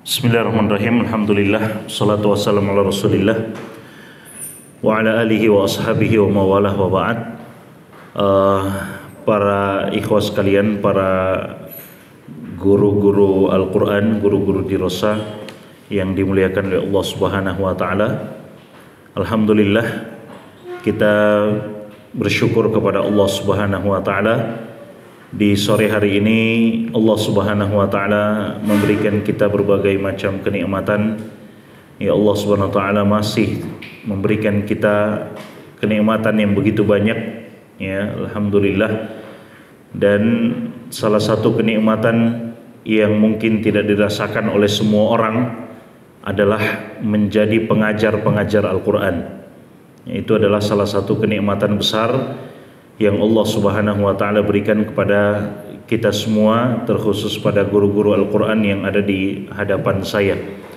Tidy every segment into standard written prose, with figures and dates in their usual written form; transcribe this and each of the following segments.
Bismillahirrahmanirrahim. Alhamdulillah, salatu wassalamu ala Rasulillah wa ala alihi wa ashabihi wa mawalah wa ba'd. Para ikhwah sekalian, para guru-guru Al-Quran, guru-guru dirasa yang dimuliakan oleh Allah Subhanahu wa ta'ala, alhamdulillah kita bersyukur kepada Allah Subhanahu wa ta'ala. Di sore hari ini Allah Subhanahu wa ta'ala memberikan kita berbagai macam kenikmatan. Ya, Allah Subhanahu wa ta'ala masih memberikan kita kenikmatan yang begitu banyak, ya, alhamdulillah. Dan salah satu kenikmatan yang mungkin tidak dirasakan oleh semua orang adalah menjadi pengajar-pengajar Al-Quran. Itu adalah salah satu kenikmatan besar yang Allah Subhanahu wa ta'ala berikan kepada kita semua, terkhusus pada guru-guru Al-Quran yang ada di hadapan saya.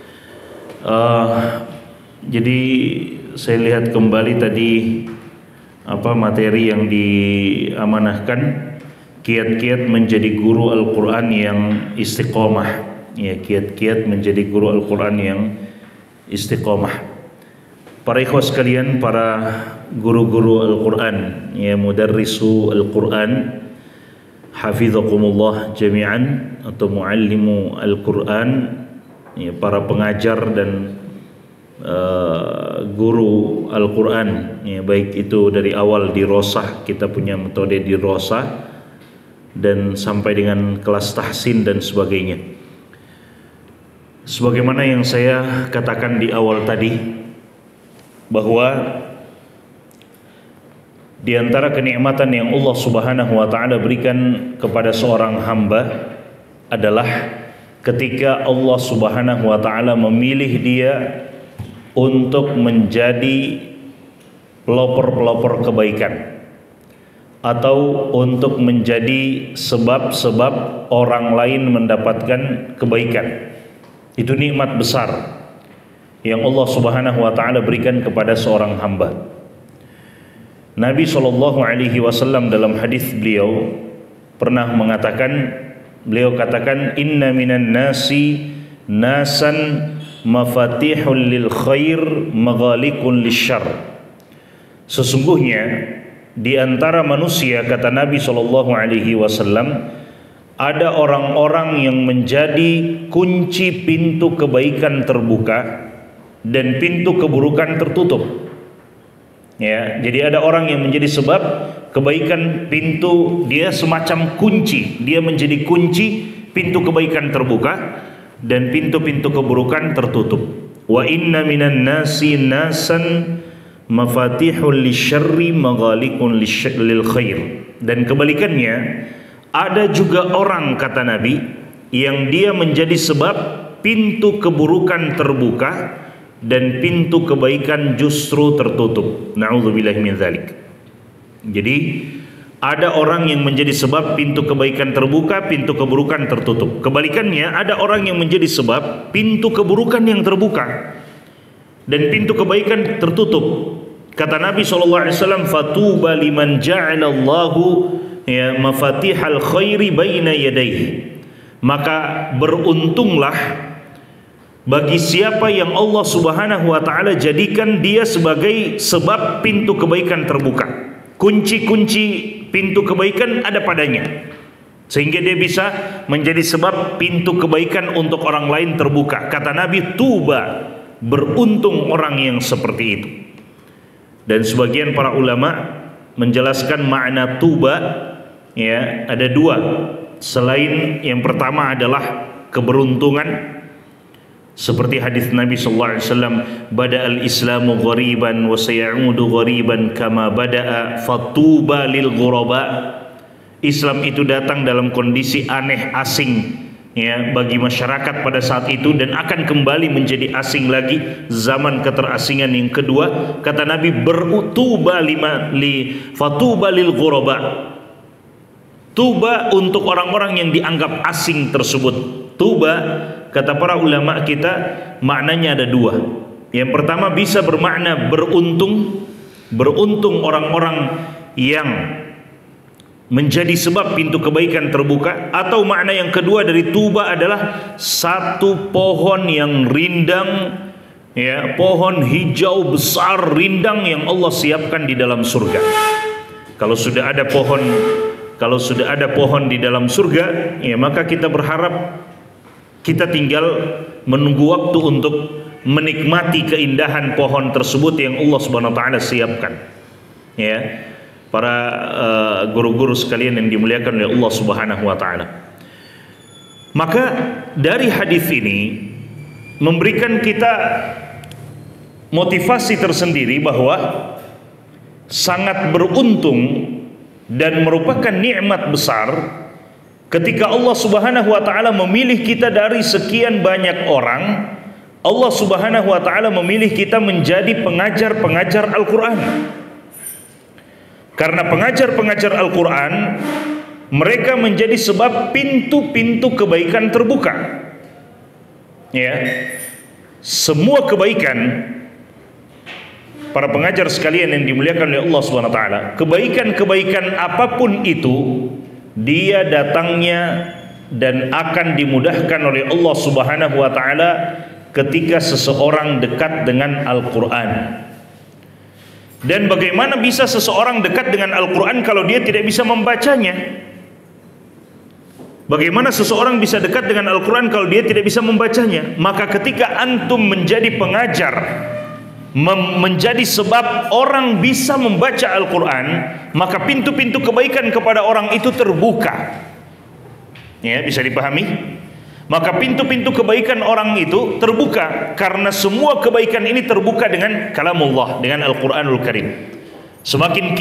Jadi saya lihat kembali tadi materi yang diamanahkan, kiat-kiat menjadi guru Al-Quran yang istiqomah. Ya, kiat-kiat menjadi guru Al-Quran yang istiqomah. Para ikhwah sekalian, para guru-guru Al-Quran, ya, mudarrisu Al-Quran, hafizakumullah jami'an, atau muallimu Al-Quran, ya, para pengajar dan guru Al-Quran, ya, baik itu dari awal di Rosah, kita punya metode di Rosah, dan sampai dengan kelas tahsin dan sebagainya. Sebagaimana yang saya katakan di awal tadi, bahwa di antara kenikmatan yang Allah Subhanahu wa ta'ala berikan kepada seorang hamba adalah ketika Allah Subhanahu wa ta'ala memilih dia untuk menjadi pelopor-pelopor kebaikan, atau untuk menjadi sebab-sebab orang lain mendapatkan kebaikan. Itu nikmat besar yang Allah Subhanahu wa ta'ala berikan kepada seorang hamba. Nabi SAW dalam hadis beliau pernah mengatakan, beliau katakan, inna minan nasi nasan mafatihul lil khair maghalikun lisyarr. Sesungguhnya di antara manusia, kata Nabi SAW, ada orang-orang yang menjadi kunci pintu kebaikan terbuka dan pintu keburukan tertutup. Ya, jadi ada orang yang menjadi sebab kebaikan, pintu dia semacam kunci, dia menjadi kunci, pintu kebaikan terbuka dan pintu-pintu keburukan tertutup. Wa inna minan nasi nasan mafatihul lisyarri maghalikun lil khair. Dan kebalikannya, ada juga orang, kata Nabi, yang dia menjadi sebab pintu keburukan terbuka dan pintu kebaikan justru tertutup. Na'udzubillahi min dzalik. Jadi ada orang yang menjadi sebab pintu kebaikan terbuka, pintu keburukan tertutup. Kebalikannya, ada orang yang menjadi sebab pintu keburukan yang terbuka dan pintu kebaikan tertutup. Kata Nabi SAW, fatuba liman ja'alallahu ya mafatihal khairi baina yadayhi. Maka beruntunglah bagi siapa yang Allah Subhanahu wa ta'ala jadikan dia sebagai sebab pintu kebaikan terbuka. Kunci-kunci pintu kebaikan ada padanya, sehingga dia bisa menjadi sebab pintu kebaikan untuk orang lain terbuka. Kata Nabi, tuba, beruntung orang yang seperti itu. Dan sebagian para ulama menjelaskan makna tuba, ya, ada dua. Selain yang pertama adalah keberuntungan, seperti hadis Nabi sallallahu alaihi wasallam, bada'al islamu ghariban wa sayaudu ghariban kama bada'a fatuba lil ghuraba. Islam itu datang dalam kondisi aneh, asing, ya, bagi masyarakat pada saat itu, dan akan kembali menjadi asing lagi, zaman keterasingan yang kedua. Kata Nabi, berutuba fatuba lil ghuraba. Tuba untuk orang-orang yang dianggap asing tersebut. Tuba, kata para ulama kita, maknanya ada dua. Yang pertama bisa bermakna beruntung. Beruntung orang-orang yang menjadi sebab pintu kebaikan terbuka, atau makna yang kedua dari tuba adalah satu pohon yang rindang, ya, pohon hijau besar rindang yang Allah siapkan di dalam surga. Kalau sudah ada pohon di dalam surga, ya, maka kita berharap kita tinggal menunggu waktu untuk menikmati keindahan pohon tersebut yang Allah Subhanahu wa taala siapkan. Ya. Para guru-guru sekalian yang dimuliakan oleh Allah Subhanahu wa taala. Maka dari hadis ini memberikan kita motivasi tersendiri bahwa sangat beruntung dan merupakan nikmat besar ketika Allah Subhanahu wa taala memilih kita dari sekian banyak orang. Allah Subhanahu wa taala memilih kita menjadi pengajar-pengajar Al-Qur'an. Karena pengajar-pengajar Al-Quran, mereka menjadi sebab pintu-pintu kebaikan terbuka. Ya, semua kebaikan, para pengajar sekalian yang dimuliakan oleh Allah Subhanahu wa taala, kebaikan-kebaikan apapun itu, dia datangnya dan akan dimudahkan oleh Allah Subhanahu wa taala ketika seseorang dekat dengan Al-Quran. Dan bagaimana bisa seseorang dekat dengan Al-Quran kalau dia tidak bisa membacanya? Bagaimana seseorang bisa dekat dengan Al-Quran kalau dia tidak bisa membacanya? Maka ketika antum menjadi pengajar, menjadi sebab orang bisa membaca Al-Quran, maka pintu-pintu kebaikan kepada orang itu terbuka. Ya, bisa dipahami? Maka pintu-pintu kebaikan orang itu terbuka karena semua kebaikan ini terbuka dengan kalamullah, dengan Al-Quranul Karim. Semakin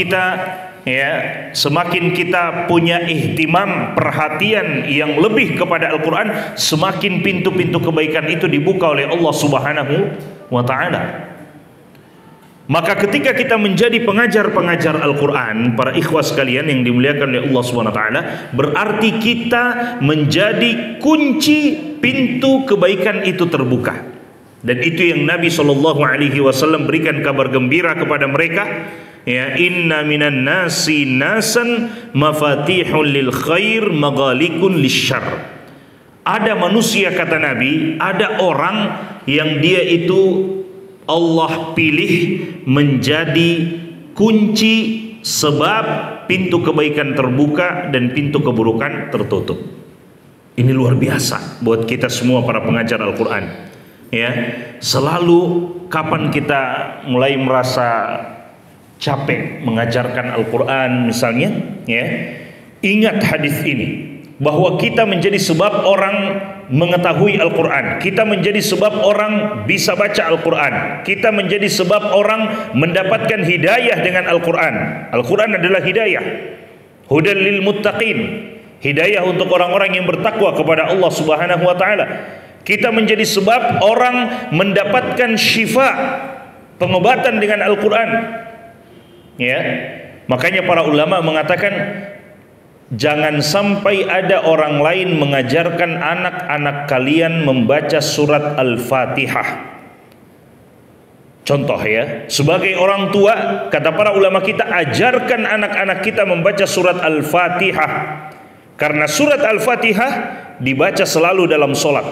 kita punya ihtimam, perhatian yang lebih kepada Al-Quran, semakin pintu-pintu kebaikan itu dibuka oleh Allah Subhanahu wa taala. Maka ketika kita menjadi pengajar-pengajar Al-Quran, para ikhwah sekalian yang dimuliakan oleh Allah Subhanahu wa taala, berarti kita menjadi kunci pintu kebaikan itu terbuka. Dan itu yang Nabi SAW berikan kabar gembira kepada mereka, ya, inna minan nasi nasan mafatihun lil khair maghalikun lisyarr. Ada manusia, kata Nabi, ada orang yang dia itu Allah pilih menjadi kunci sebab pintu kebaikan terbuka dan pintu keburukan tertutup. Ini luar biasa buat kita semua para pengajar Al-Quran. Ya, selalu kapan kita mulai merasa capek mengajarkan Al-Quran misalnya, ya, ingat hadis ini, bahwa kita menjadi sebab orang mengetahui Al-Quran, kita menjadi sebab orang bisa baca Al-Quran, kita menjadi sebab orang mendapatkan hidayah dengan Al-Quran. Al-Quran adalah hidayah, hudan lil muttaqin, hidayah untuk orang-orang yang bertakwa kepada Allah Subhanahu wa taala. Kita menjadi sebab orang mendapatkan syifa, pengobatan dengan Al-Quran. Ya, makanya para ulama mengatakan, jangan sampai ada orang lain mengajarkan anak-anak kalian membaca surat Al-Fatihah. Contoh, ya, sebagai orang tua, kata para ulama kita, ajarkan anak-anak kita membaca surat Al-Fatihah. Karena surat Al-Fatihah dibaca selalu dalam solat.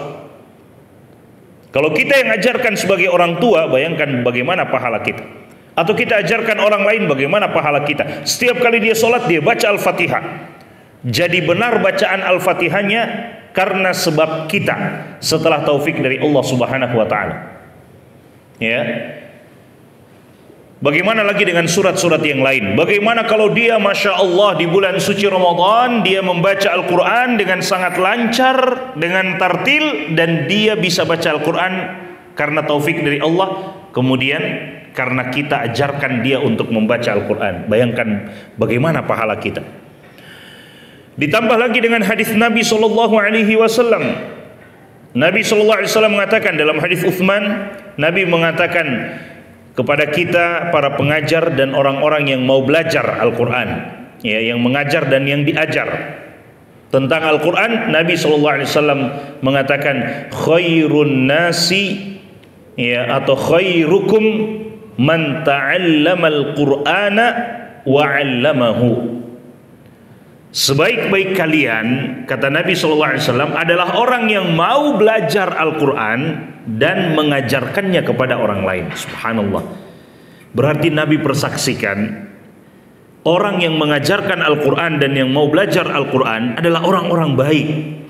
Kalau kita yang ajarkan sebagai orang tua, bayangkan bagaimana pahala kita. Atau kita ajarkan orang lain, bagaimana pahala kita. Setiap kali dia solat, dia baca Al-Fatihah. Jadi benar bacaan Al-Fatihahnya karena sebab kita, setelah taufik dari Allah Subhanahu wa taala. Ya. Bagaimana lagi dengan surat-surat yang lain? Bagaimana kalau dia, Masya Allah, di bulan suci Ramadan dia membaca Al-Quran dengan sangat lancar, dengan tartil, dan dia bisa baca Al-Quran karena taufik dari Allah. Kemudian karena kita ajarkan dia untuk membaca Al-Quran, bayangkan bagaimana pahala kita. Ditambah lagi dengan hadis Nabi SAW. Nabi SAW mengatakan dalam hadis Uthman, Nabi mengatakan kepada kita para pengajar dan orang-orang yang mau belajar Al-Quran, ya, yang mengajar dan yang diajar tentang Al-Quran, Nabi SAW mengatakan, khairun nasi, ya, atau khairukum man ta'allama al-Qur'ana wa 'allamahu. Sebaik-baik kalian, kata Nabi SAW, adalah orang yang mau belajar Al-Quran dan mengajarkannya kepada orang lain. Subhanallah. Berarti Nabi persaksikan orang yang mengajarkan Al-Quran dan yang mau belajar Al-Quran adalah orang-orang baik.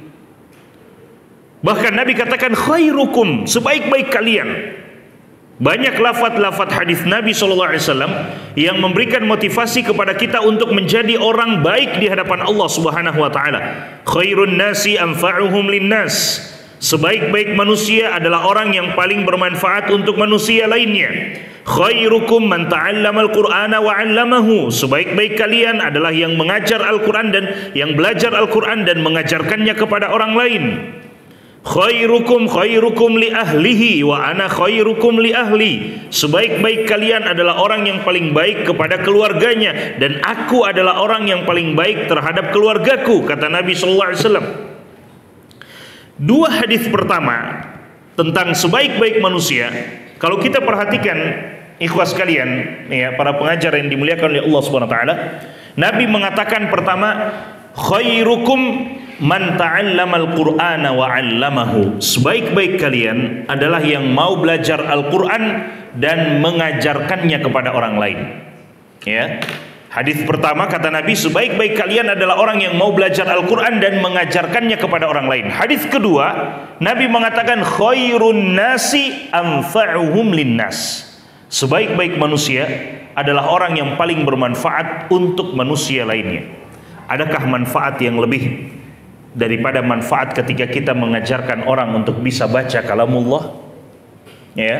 Bahkan Nabi katakan khairukum, sebaik-baik kalian. Banyak lafaz-lafaz hadis Nabi SAW yang memberikan motivasi kepada kita untuk menjadi orang baik di hadapan Allah Subhanahu wa taala. Khairun nasi anfa'uhum linnas. Sebaik-baik manusia adalah orang yang paling bermanfaat untuk manusia lainnya. Khairukum man ta'allamal Qur'ana wa 'allamahu. Sebaik-baik kalian adalah yang mengajar Al-Qur'an dan yang belajar Al-Qur'an dan mengajarkannya kepada orang lain. Khairukum li ahlihi wa ana khairukum li ahli. Sebaik-baik kalian adalah orang yang paling baik kepada keluarganya dan aku adalah orang yang paling baik terhadap keluargaku, kata Nabi sallallahu alaihi wasallam. Dua hadis pertama tentang sebaik-baik manusia, kalau kita perhatikan ikhwas sekalian, ya, para pengajar yang dimuliakan oleh Allah Subhanahu wa taala, Nabi mengatakan pertama, khairukum man ta'allamal Qur'ana wa 'allamahu. Sebaik-baik kalian adalah yang mau belajar Al-Qur'an dan mengajarkannya kepada orang lain. Ya. Hadis pertama kata Nabi, sebaik-baik kalian adalah orang yang mau belajar Al-Qur'an dan mengajarkannya kepada orang lain. Hadis kedua, Nabi mengatakan khairun nasi anfa'uhum linnas. Sebaik-baik manusia adalah orang yang paling bermanfaat untuk manusia lainnya. Adakah manfaat yang lebih daripada manfaat ketika kita mengajarkan orang untuk bisa baca kalamullah? Ya.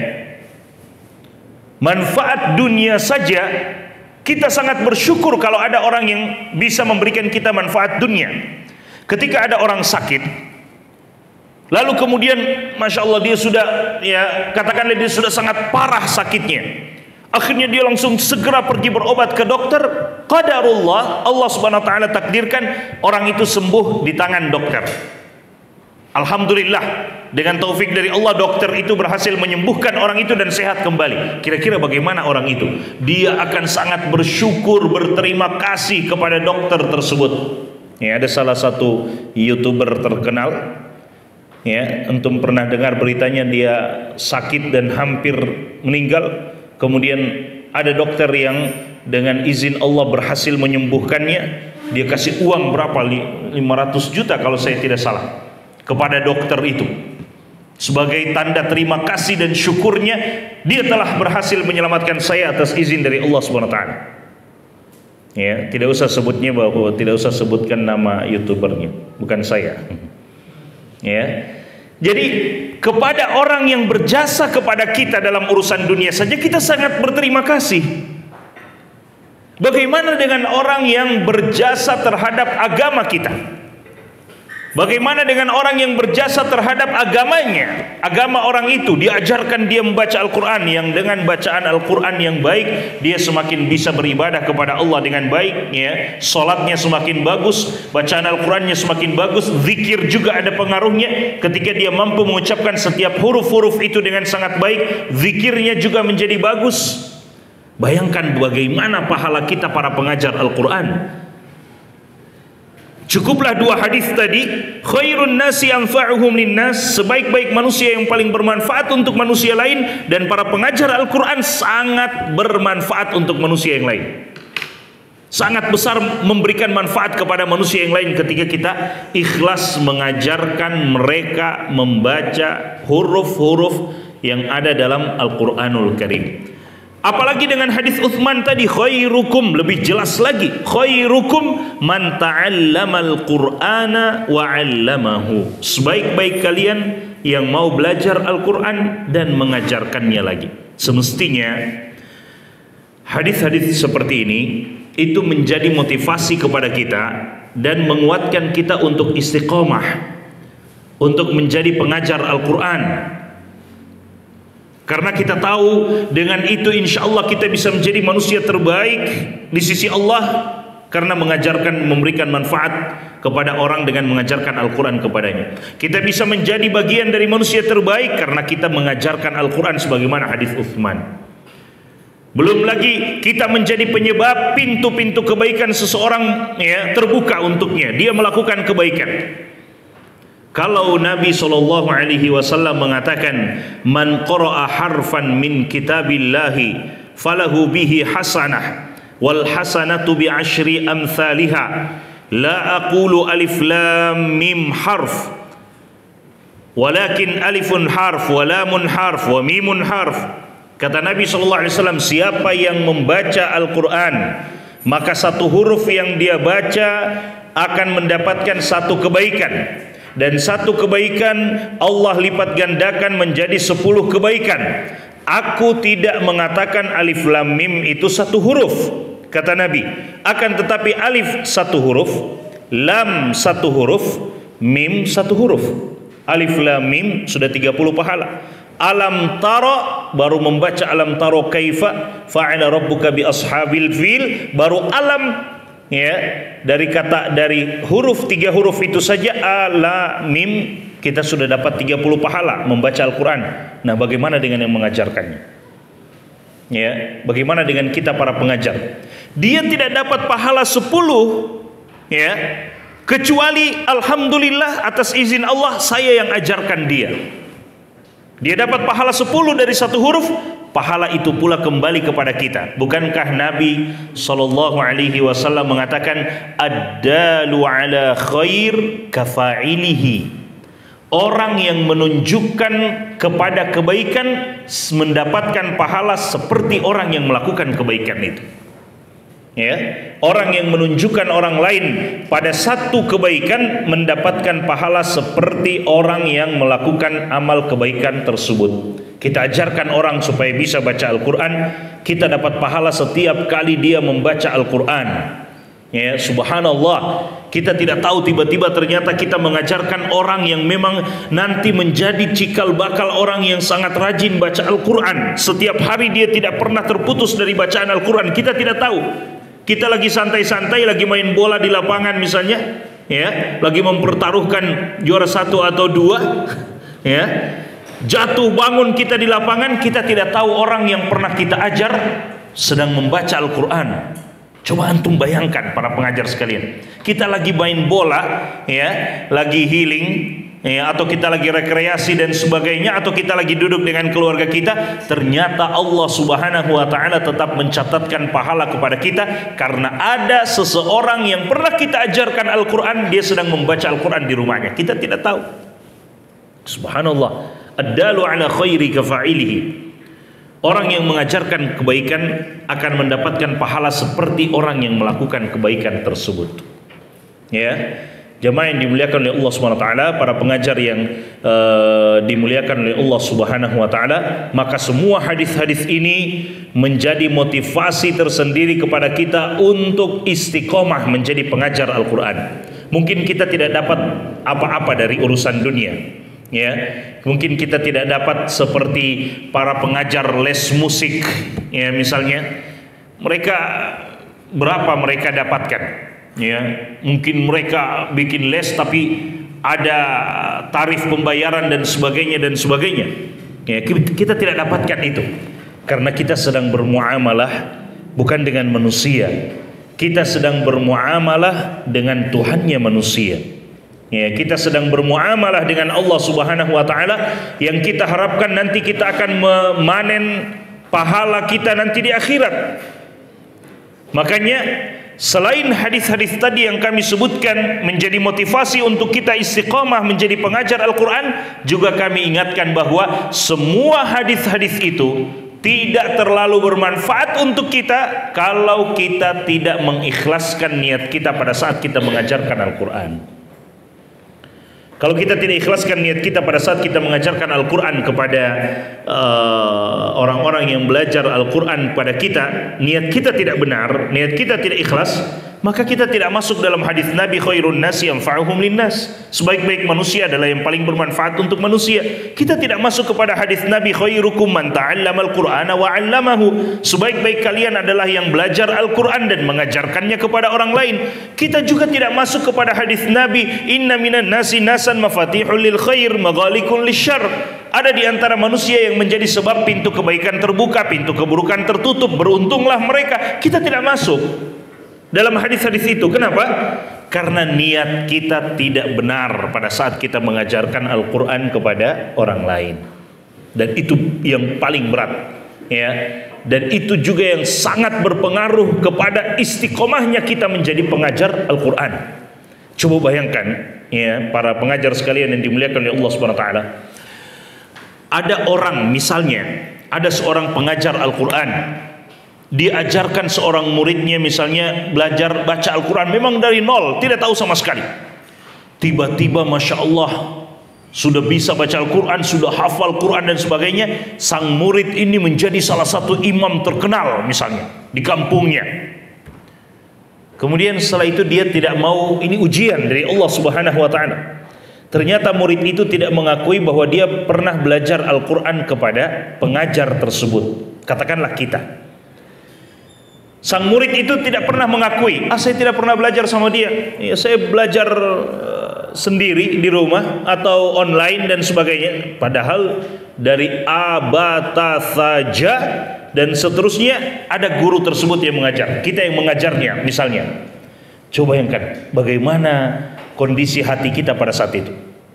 Manfaat dunia saja kita sangat bersyukur kalau ada orang yang bisa memberikan kita manfaat dunia. Ketika ada orang sakit, lalu kemudian Masya Allah dia sudah, ya katakanlah dia sudah sangat parah sakitnya, akhirnya dia langsung segera pergi berobat ke dokter. Qadarullah, Allah Subhanahu wa taala takdirkan orang itu sembuh di tangan dokter. Alhamdulillah, dengan taufik dari Allah dokter itu berhasil menyembuhkan orang itu dan sehat kembali. Kira-kira bagaimana orang itu? Dia akan sangat bersyukur, berterima kasih kepada dokter tersebut. Ya, ada salah satu YouTuber terkenal, ya, antum pernah dengar beritanya, dia sakit dan hampir meninggal. Kemudian ada dokter yang dengan izin Allah berhasil menyembuhkannya. Dia kasih uang berapa? 500 juta kalau saya tidak salah kepada dokter itu. Sebagai tanda terima kasih dan syukurnya, dia telah berhasil menyelamatkan saya atas izin dari Allah Subhanahu wa taala. Ya, tidak usah sebutnya, bahwa tidak usah sebutkan nama YouTubernya, bukan saya. Ya. Jadi kepada orang yang berjasa kepada kita dalam urusan dunia saja kita sangat berterima kasih. Bagaimana dengan orang yang berjasa terhadap agama kita? Bagaimana dengan orang yang berjasa terhadap agamanya? Agama orang itu diajarkan dia membaca Al-Quran, yang dengan bacaan Al-Quran yang baik dia semakin bisa beribadah kepada Allah dengan baik, ya. Salatnya semakin bagus, bacaan Al-Qurannya semakin bagus, zikir juga ada pengaruhnya. Ketika dia mampu mengucapkan setiap huruf-huruf itu dengan sangat baik, zikirnya juga menjadi bagus. Bayangkan bagaimana pahala kita para pengajar Al-Quran. Cukuplah dua hadis tadi, khairun nasi anfa'uhum linnas, sebaik-baik manusia yang paling bermanfaat untuk manusia lain, dan para pengajar Al-Quran sangat bermanfaat untuk manusia yang lain. Sangat besar memberikan manfaat kepada manusia yang lain ketika kita ikhlas mengajarkan mereka membaca huruf-huruf yang ada dalam Al-Quranul Karim. Apalagi dengan hadis Utsman tadi, khairukum, lebih jelas lagi, khairukum man ta'allamal Qur'ana wa 'allamahu. Sebaik-baik kalian yang mau belajar Al-Qur'an dan mengajarkannya lagi. Semestinya hadis-hadis seperti ini itu menjadi motivasi kepada kita dan menguatkan kita untuk istiqomah, untuk menjadi pengajar Al-Qur'an. Karena kita tahu dengan itu insya Allah kita bisa menjadi manusia terbaik di sisi Allah, karena mengajarkan, memberikan manfaat kepada orang dengan mengajarkan Al-Quran kepadanya. Kita bisa menjadi bagian dari manusia terbaik karena kita mengajarkan Al-Quran sebagaimana hadis Utsman. Belum lagi kita menjadi penyebab pintu-pintu kebaikan seseorang ya terbuka untuknya, dia melakukan kebaikan. Kalau Nabi SAW mengatakan, man qara'a harfan min kitabillahi falahu bihi hasanah wal hasanatu bi asyri amthaliha la aqulu alif lam mim harf walakin alifun harf wa lamun harf wa mimun harf. Kata Nabi SAW, siapa yang membaca Al-Quran, maka satu huruf yang dia baca akan mendapatkan satu kebaikan, dan satu kebaikan Allah lipat gandakan menjadi 10 kebaikan. Aku tidak mengatakan alif lam mim itu satu huruf, kata Nabi, akan tetapi alif satu huruf, lam satu huruf, mim satu huruf. Alif lam mim sudah 30 pahala. Alam taro, baru membaca alam taro kaifa fa'ala rabbuka bi ashabil fil, baru alam ya, dari huruf 3 huruf itu saja ala mim, kita sudah dapat 30 pahala membaca Al-Quran. Nah, bagaimana dengan yang mengajarkannya? Ya, bagaimana dengan kita para pengajar? Dia tidak dapat pahala 10 ya, kecuali alhamdulillah atas izin Allah saya yang ajarkan dia. Dia dapat pahala 10 dari satu huruf, pahala itu pula kembali kepada kita. Bukankah Nabi SAW mengatakan ad-dalu ala khair kafa'ilihi, orang yang menunjukkan kepada kebaikan mendapatkan pahala seperti orang yang melakukan kebaikan itu. Ya, orang yang menunjukkan orang lain pada satu kebaikan mendapatkan pahala seperti orang yang melakukan amal kebaikan tersebut. Kita ajarkan orang supaya bisa baca Al-Quran, kita dapat pahala setiap kali dia membaca Al-Quran. Ya, subhanallah, kita tidak tahu tiba-tiba ternyata kita mengajarkan orang yang memang nanti menjadi cikal bakal orang yang sangat rajin baca Al-Quran. Setiap hari dia tidak pernah terputus dari bacaan Al-Quran, kita tidak tahu. Kita lagi santai-santai, lagi main bola di lapangan misalnya, ya, lagi mempertaruhkan juara 1 atau 2, ya, jatuh bangun kita di lapangan, kita tidak tahu orang yang pernah kita ajar sedang membaca Al-Quran. Coba antum bayangkan para pengajar sekalian, kita lagi main bola, ya, lagi healing, ya, atau kita lagi rekreasi dan sebagainya, atau kita lagi duduk dengan keluarga kita, ternyata Allah Subhanahu wa ta'ala tetap mencatatkan pahala kepada kita karena ada seseorang yang pernah kita ajarkan Al-Quran, dia sedang membaca Al-Quran di rumahnya, kita tidak tahu. Subhanallah, ad-dalu ala khairi kafa'ilihi, orang yang mengajarkan kebaikan akan mendapatkan pahala seperti orang yang melakukan kebaikan tersebut. Ya, jemaah yang dimuliakan oleh Allah Subhanahu wa taala, para pengajar yang dimuliakan oleh Allah Subhanahu wa taala, maka semua hadis-hadis ini menjadi motivasi tersendiri kepada kita untuk istiqomah menjadi pengajar Al-Qur'an. Mungkin kita tidak dapat apa-apa dari urusan dunia, ya. Mungkin kita tidak dapat seperti para pengajar les musik, ya, misalnya. Mereka berapa mereka dapatkan? Ya, mungkin mereka bikin les tapi ada tarif pembayaran dan sebagainya dan sebagainya. Ya, kita tidak dapatkan itu karena kita sedang bermuamalah bukan dengan manusia. Kita sedang bermuamalah dengan Tuhannya manusia. Ya, kita sedang bermuamalah dengan Allah Subhanahu wa taala yang kita harapkan nanti kita akan memanen pahala kita nanti di akhirat. Makanya selain hadis-hadis tadi yang kami sebutkan menjadi motivasi untuk kita istiqamah menjadi pengajar Al-Quran, juga kami ingatkan bahwa semua hadis-hadis itu tidak terlalu bermanfaat untuk kita kalau kita tidak mengikhlaskan niat kita pada saat kita mengajarkan Al-Quran. Kalau kita tidak ikhlaskan niat kita pada saat kita mengajarkan Al-Quran kepada orang-orang yang belajar Al-Quran pada kita, niat kita tidak benar, niat kita tidak ikhlas, maka kita tidak masuk dalam hadis Nabi khairun nasi yanfa'uhum linnas. Sebaik-baik manusia adalah yang paling bermanfaat untuk manusia. Kita tidak masuk kepada hadis Nabi khairukum man ta'allamal Qur'ana wa 'allamahu. Sebaik-baik kalian adalah yang belajar Al-Quran dan mengajarkannya kepada orang lain. Kita juga tidak masuk kepada hadis Nabi inna minan nasi nasan mafatihul lil khair maghalikun lisyarr. Ada di antara manusia yang menjadi sebab pintu kebaikan terbuka, pintu keburukan tertutup. Beruntunglah mereka. Kita tidak masuk dalam hadis-hadis itu. Kenapa? Karena niat kita tidak benar pada saat kita mengajarkan Al-Quran kepada orang lain. Dan itu yang paling berat, ya. Dan itu juga yang sangat berpengaruh kepada istiqomahnya kita menjadi pengajar Al-Quran. Coba bayangkan, ya, para pengajar sekalian yang dimuliakan oleh Allah Subhanahu wa taala. Ada orang, misalnya ada seorang pengajar Al-Quran, diajarkan seorang muridnya misalnya belajar baca Al-Quran memang dari nol, tidak tahu sama sekali. Tiba-tiba Masya Allah sudah bisa baca Al-Quran, sudah hafal Quran dan sebagainya. Sang murid ini menjadi salah satu imam terkenal misalnya di kampungnya. Kemudian setelah itu dia tidak mau, ini ujian dari Allah Subhanahu wa taala. Ternyata murid itu tidak mengakui bahwa dia pernah belajar Al-Quran kepada pengajar tersebut. Katakanlah kita. Sang murid itu tidak pernah mengakui, saya tidak pernah belajar sama dia. Ya, saya belajar sendiri di rumah atau online dan sebagainya. Padahal dari abata saja dan seterusnya ada guru tersebut yang mengajar, kita yang mengajarnya misalnya. Coba bayangkan bagaimana kondisi hati kita pada saat itu.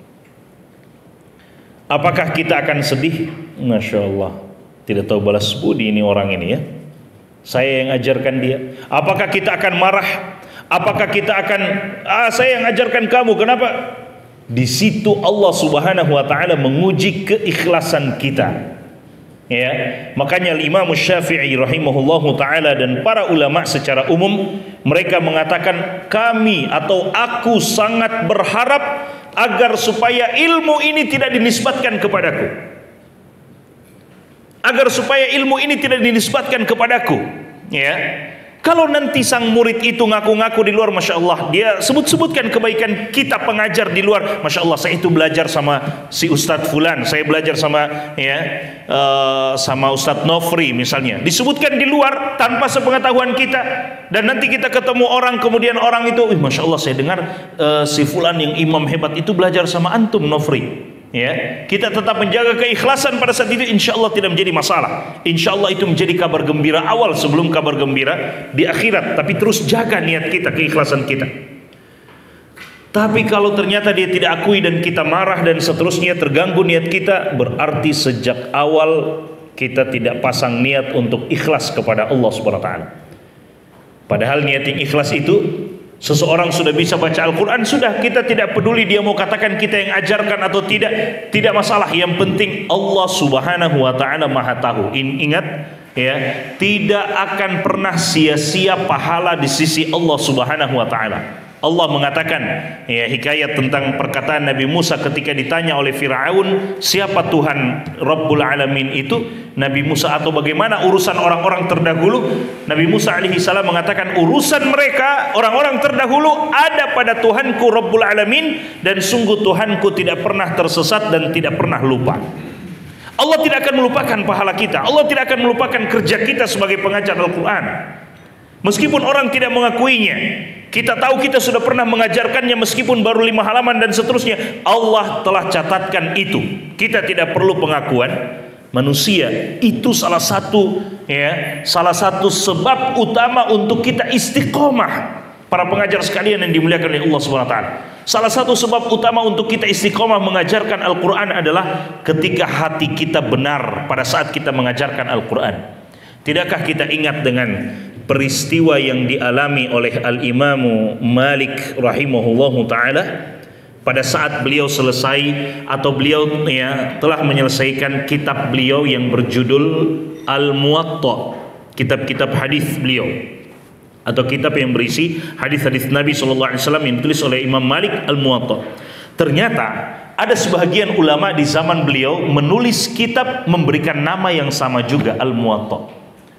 Apakah kita akan sedih? Masya Allah, tidak tahu balas budi ini orang ini, ya, saya yang ajarkan dia. Apakah kita akan marah? Apakah kita akan, saya yang ajarkan kamu, kenapa? Di situ Allah Subhanahu wa taala menguji keikhlasan kita. Ya, makanya Imam Syafi'i rahimahullahu taala dan para ulama secara umum mereka mengatakan, kami atau aku sangat berharap agar supaya ilmu ini tidak dinisbatkan kepadaku. Agar supaya ilmu ini tidak dinisbatkan kepadaku, ya. Kalau nanti sang murid itu ngaku-ngaku di luar, Masya Allah, dia sebut-sebutkan kebaikan kita pengajar di luar, Masya Allah, saya itu belajar sama si Ustadz Fulan, saya belajar sama, ya, sama Ustadz Nofri misalnya, disebutkan di luar tanpa sepengetahuan kita. Dan nanti kita ketemu orang, kemudian orang itu, Masya Allah, saya dengar si Fulan yang imam hebat itu belajar sama antum Nofri. Ya, kita tetap menjaga keikhlasan pada saat itu, insya Allah tidak menjadi masalah. Insya Allah itu menjadi kabar gembira awal sebelum kabar gembira di akhirat. Tapi terus jaga niat kita, keikhlasan kita. Tapi kalau ternyata dia tidak akui dan kita marah dan seterusnya, terganggu niat kita, berarti sejak awal kita tidak pasang niat untuk ikhlas kepada Allah Subhanahu wa taala. Padahal niat yang ikhlas itu, seseorang sudah bisa baca Al-Quran, sudah, kita tidak peduli dia mau katakan kita yang ajarkan atau tidak, tidak masalah. Yang penting Allah Subhanahu wa taala Maha tahu. Ingat, ya, tidak akan pernah sia-sia pahala di sisi Allah Subhanahu wa taala. Allah mengatakan, ya, hikayat tentang perkataan Nabi Musa ketika ditanya oleh Firaun, siapa Tuhan Rabbul Alamin itu? Nabi Musa, atau bagaimana urusan orang-orang terdahulu? Nabi Musa alaihi salam mengatakan, urusan mereka orang-orang terdahulu ada pada Tuhanku Rabbul Alamin, dan sungguh Tuhanku tidak pernah tersesat dan tidak pernah lupa. Allah tidak akan melupakan pahala kita. Allah tidak akan melupakan kerja kita sebagai pengajar Al-Quran. Meskipun orang tidak mengakuinya, kita tahu kita sudah pernah mengajarkannya meskipun baru 5 halaman dan seterusnya, Allah telah catatkan itu. Kita tidak perlu pengakuan manusia. Itu salah satu, ya, salah satu sebab utama untuk kita istiqomah. Para pengajar sekalian yang dimuliakan oleh Allah Subhanahu wa taala, salah satu sebab utama untuk kita istiqomah mengajarkan Al-Quran adalah ketika hati kita benar pada saat kita mengajarkan Al-Quran. Tidakkah kita ingat dengan peristiwa yang dialami oleh Al-Imamu Malik rahimahullahu ta'ala pada saat beliau selesai atau beliau, ya, telah menyelesaikan kitab beliau yang berjudul Al-Muwatta, kitab-kitab hadis beliau atau kitab yang berisi hadis-hadis Nabi SAW yang ditulis oleh Imam Malik, Al-Muwatta. Ternyata ada sebahagian ulama di zaman beliau menulis kitab memberikan nama yang sama juga, Al-Muwatta.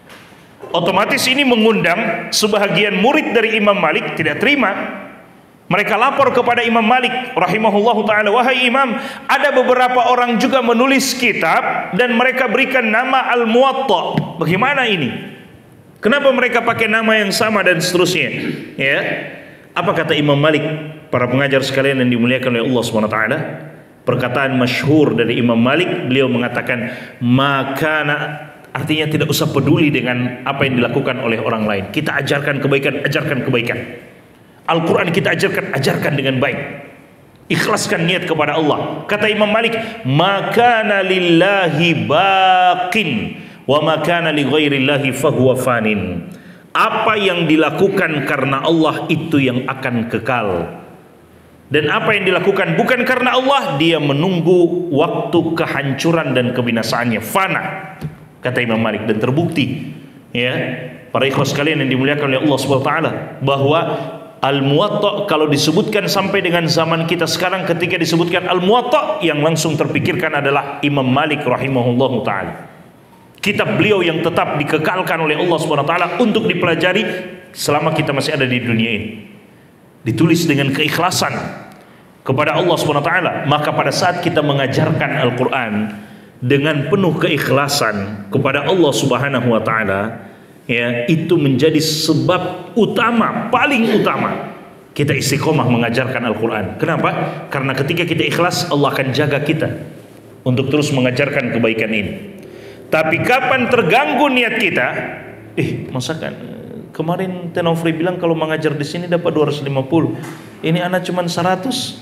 Otomatis ini mengundang sebahagian murid dari Imam Malik tidak terima. Mereka lapor kepada Imam Malik rahimahullahu ta'ala, wahai Imam, ada beberapa orang juga menulis kitab dan mereka berikan nama Al-Muwatta. Bagaimana ini? Kenapa mereka pakai nama yang sama dan seterusnya? Ya, apa kata Imam Malik? Para pengajar sekalian yang dimuliakan oleh Allah Subhanahu wa taala, perkataan masyhur dari Imam Malik, beliau mengatakan makana, artinya tidak usah peduli dengan apa yang dilakukan oleh orang lain. Kita ajarkan kebaikan, ajarkan kebaikan. Al-Quran kita ajarkan dengan baik. Ikhlaskan niat kepada Allah. Kata Imam Malik, makana lillahi baqin wa makana li ghairillahi fahuwa fanin. Apa yang dilakukan karena Allah itu yang akan kekal. Dan apa yang dilakukan bukan karena Allah, dia menunggu waktu kehancuran dan kebinasaannya, fana. Kata Imam Malik, dan terbukti ya para ikhwas sekalian yang dimuliakan oleh Allah Subhanahu wa taala, bahwa Al-Muwatta kalau disebutkan sampai dengan zaman kita sekarang, ketika disebutkan Al-Muwatta yang langsung terpikirkan adalah Imam Malik rahimahullahu taala. Kitab beliau yang tetap dikekalkan oleh Allah Subhanahu wa taala untuk dipelajari selama kita masih ada di dunia ini. Ditulis dengan keikhlasan kepada Allah Subhanahu wa taala, maka pada saat kita mengajarkan Al-Qur'an dengan penuh keikhlasan kepada Allah Subhanahu wa taala, ya, itu menjadi sebab utama, paling utama kita istiqomah mengajarkan Al-Quran. Kenapa? Karena ketika kita ikhlas, Allah akan jaga kita untuk terus mengajarkan kebaikan ini. Tapi kapan terganggu niat kita, masakan kemarin Tenofri bilang kalau mengajar di sini dapat 250, ini anak cuma 100.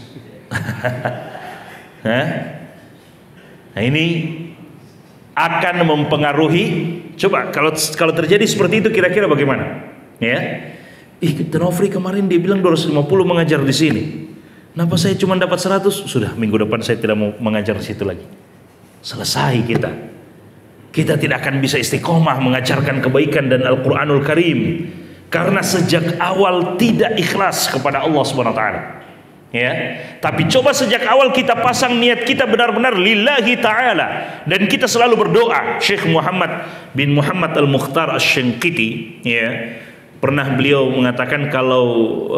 Nah, ini akan mempengaruhi. Coba kalau terjadi seperti itu, kira-kira bagaimana? Ya, Tenofri kemarin dia bilang 250 mengajar di sini. Kenapa saya cuma dapat 100? Sudah, minggu depan saya tidak mau mengajar di situ lagi. Selesai kita. Kita tidak akan bisa istiqomah mengajarkan kebaikan dan Al-Quranul Karim karena sejak awal tidak ikhlas kepada Allah Subhanahu wa taala. Ya, tapi coba sejak awal kita pasang niat kita benar-benar lillahi ta'ala, dan kita selalu berdoa. Syekh Muhammad bin Muhammad Al-Mukhtar Asy-Syanqiti, ya, pernah beliau mengatakan kalau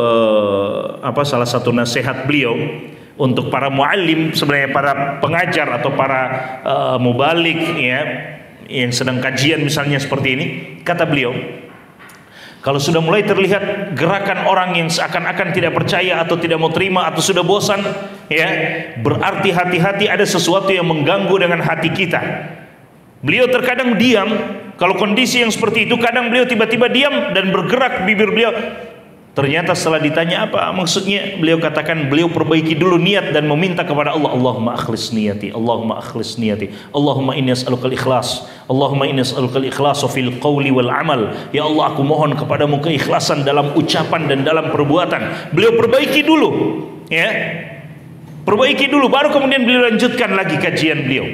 salah satu nasihat beliau untuk para muallim, sebenarnya para pengajar atau para mubalik, ya, yang sedang kajian misalnya seperti ini, kata beliau, kalau sudah mulai terlihat gerakan orang yang seakan-akan tidak percaya atau tidak mau terima atau sudah bosan, ya, berarti hati-hati ada sesuatu yang mengganggu dengan hati kita. Beliau terkadang diam. Kalau kondisi yang seperti itu, kadang beliau tiba-tiba diam dan bergerak bibir beliau. Ternyata setelah ditanya apa maksudnya, beliau katakan beliau perbaiki dulu niat dan meminta kepada Allah, Allahumma akhlis niyati, Allahumma akhlis niyati, Allahumma inni as'alukal ikhlas, Allahumma inni as'alukal ikhlas fil qawli wal amal. Ya Allah, aku mohon kepadamu keikhlasan dalam ucapan dan dalam perbuatan. Beliau perbaiki dulu, ya, perbaiki dulu, baru kemudian beliau lanjutkan lagi kajian beliau.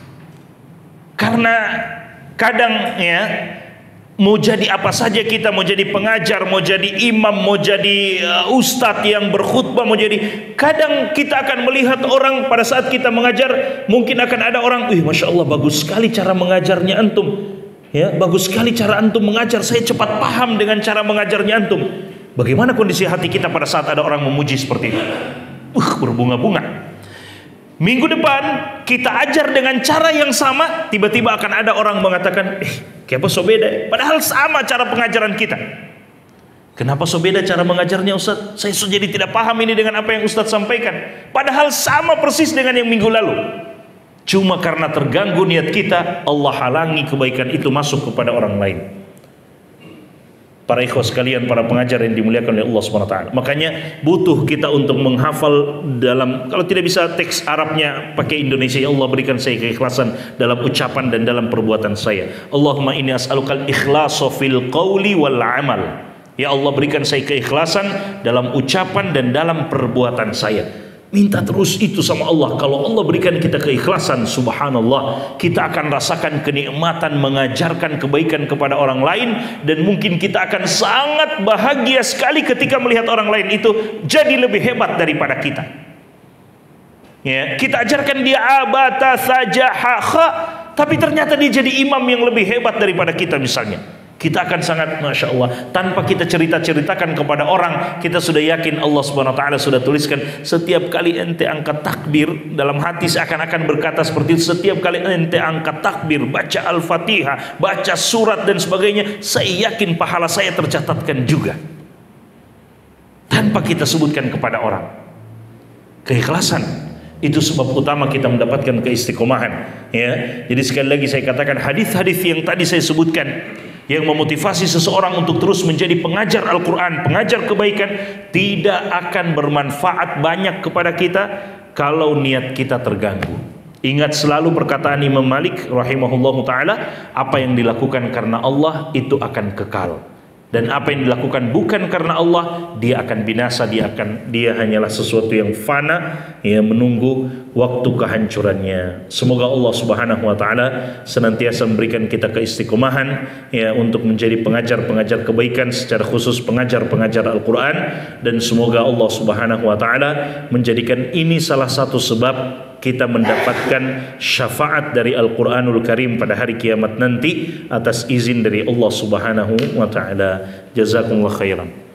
Karena kadang, ya, mau jadi apa saja kita, mau jadi pengajar, mau jadi imam, mau jadi ustadz yang berkhutbah, mau jadi, kadang kita akan melihat orang pada saat kita mengajar, mungkin akan ada orang, masya Allah, bagus sekali cara mengajarnya antum, ya, bagus sekali cara antum mengajar, saya cepat paham dengan cara mengajarnya antum. Bagaimana kondisi hati kita pada saat ada orang memuji seperti itu? Berbunga-bunga. Minggu depan kita ajar dengan cara yang sama, tiba-tiba akan ada orang mengatakan, kenapa so beda? Padahal sama cara pengajaran kita. Kenapa so beda cara mengajarnya Ustaz? Saya so jadi tidak paham ini dengan apa yang Ustaz sampaikan. Padahal sama persis dengan yang minggu lalu. Cuma karena terganggu niat kita, Allah halangi kebaikan itu masuk kepada orang lain. Para ikhwas sekalian, para pengajar yang dimuliakan oleh Allah Subhanahu wa taala. Makanya butuh kita untuk menghafal dalam, kalau tidak bisa teks Arabnya pakai Indonesia. Ya Allah, berikan saya keikhlasan dalam ucapan dan dalam perbuatan saya. Allahumma inni as'alukal ikhlasa fil qawli wal amal. Ya Allah, berikan saya keikhlasan dalam ucapan dan dalam perbuatan saya. Minta terus itu sama Allah. Kalau Allah berikan kita keikhlasan, subhanallah, kita akan rasakan kenikmatan mengajarkan kebaikan kepada orang lain, dan mungkin kita akan sangat bahagia sekali ketika melihat orang lain itu jadi lebih hebat daripada kita. Ya, kita ajarkan dia abata saja hakha, tapi ternyata dia jadi imam yang lebih hebat daripada kita misalnya. Kita akan sangat, masya Allah, tanpa kita cerita-ceritakan kepada orang, kita sudah yakin Allah Subhanahu wa taala sudah tuliskan. Setiap kali ente angkat takbir, dalam hati seakan-akan berkata seperti itu, setiap kali ente angkat takbir, baca Al-Fatihah, baca surat dan sebagainya, saya yakin pahala saya tercatatkan juga. Tanpa kita sebutkan kepada orang. Keikhlasan. Itu sebab utama kita mendapatkan keistiqomahan, ya. Jadi sekali lagi saya katakan, hadis-hadis yang tadi saya sebutkan yang memotivasi seseorang untuk terus menjadi pengajar Al-Quran, pengajar kebaikan, tidak akan bermanfaat banyak kepada kita kalau niat kita terganggu. Ingat selalu perkataan Imam Malik rahimahullahu taala, apa yang dilakukan karena Allah itu akan kekal. Dan apa yang dilakukan bukan karena Allah, dia akan binasa, dia hanyalah sesuatu yang fana, yang menunggu waktu kehancurannya. Semoga Allah Subhanahu wa taala senantiasa memberikan kita keistiqomahan, ya, untuk menjadi pengajar-pengajar kebaikan, secara khusus pengajar-pengajar Al-Qur'an, dan semoga Allah Subhanahu wa taala menjadikan ini salah satu sebab kita mendapatkan syafaat dari Al-Quranul Karim pada hari kiamat nanti atas izin dari Allah Subhanahu wa ta'ala. Jazakumullah khairan.